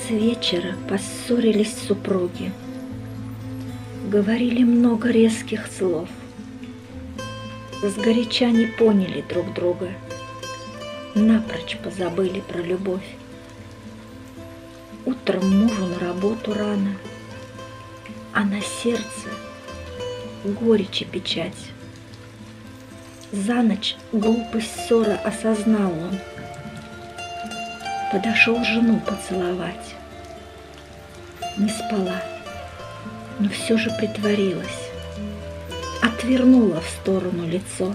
С вечера поссорились супруги, говорили много резких слов, сгоряча не поняли друг друга, напрочь позабыли про любовь. Утром мужу на работу рано, а на сердце горечь и печать. За ночь глупость ссоры осознал он, подошел жену поцеловать. Не спала, но все же притворилась, отвернула в сторону лицо.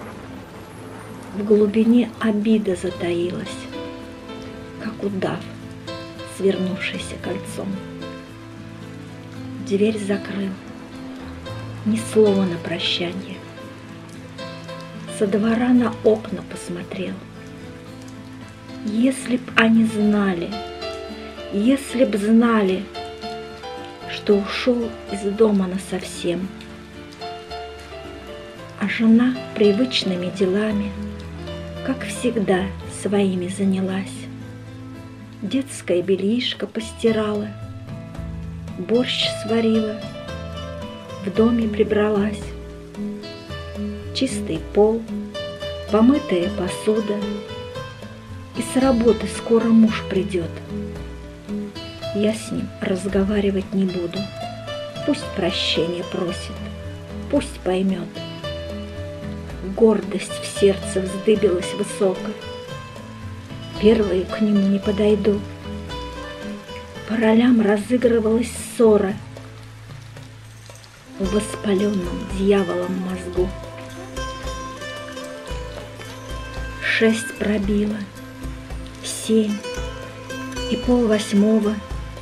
В глубине обида затаилась, как удав, свернувшийся кольцом. Дверь закрыл, ни слова на прощанье. Со двора на окна посмотрел. Если б они знали, если б знали, что ушел из дома насовсем. А жена привычными делами, как всегда, своими занялась. Детское бельишко постирала, борщ сварила, в доме прибралась. Чистый пол, помытая посуда, и с работы скоро муж придет. Я с ним разговаривать не буду, пусть прощения просит, пусть поймет. Гордость в сердце вздыбилась высоко, первой к нему не подойду. По ролям разыгрывалась ссора в воспаленном дьяволом мозгу. 6 пробило, 7 и 7:30.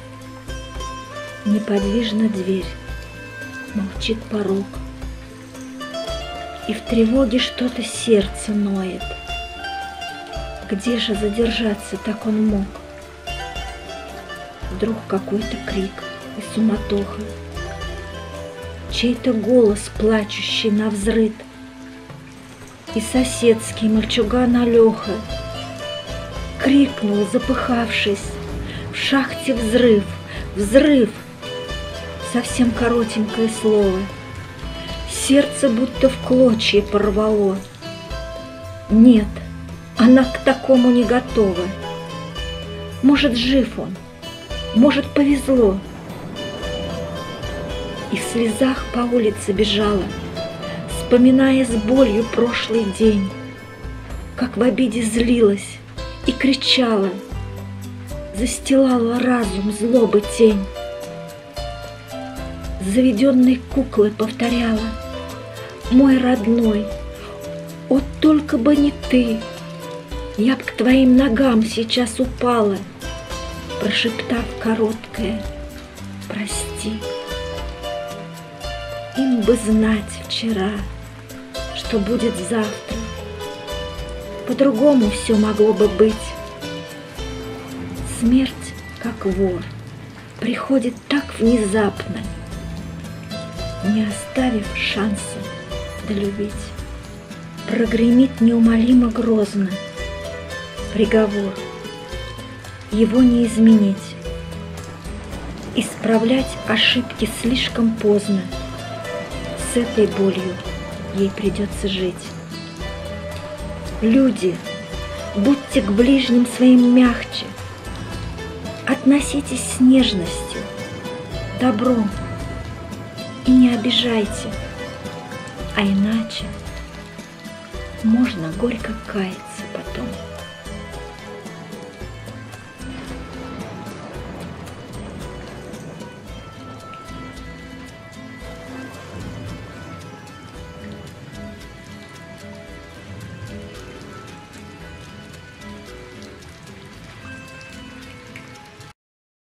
Неподвижна дверь, молчит порог, и в тревоге что-то сердце ноет. Где же задержаться так он мог? Вдруг какой-то крик и суматоха, чей-то голос, плачущий навзрыд, и соседский мальчуган Алёха крикнул, запыхавшись: в шахте взрыв, взрыв! Совсем коротенькое слово, сердце будто в клочья порвало. Нет, она к такому не готова. Может, жив он, может, повезло. И в слезах по улице бежала, вспоминая с болью прошлый день, как в обиде злилась и кричала, застилала разум злобы тень. Заведенной куклой повторяла: мой родной, о, только бы не ты, я б к твоим ногам сейчас упала, прошептав короткое прости. Им бы знать вчера, что будет завтра, по-другому все могло бы быть. Смерть, как вор, приходит так внезапно, не оставив шанса долюбить. Прогремит неумолимо грозно приговор, его не изменить. Исправлять ошибки слишком поздно, с этой болью ей придется жить. Люди, будьте к ближним своим мягче, относитесь с нежностью, добром и не обижайте, а иначе можно горько каяться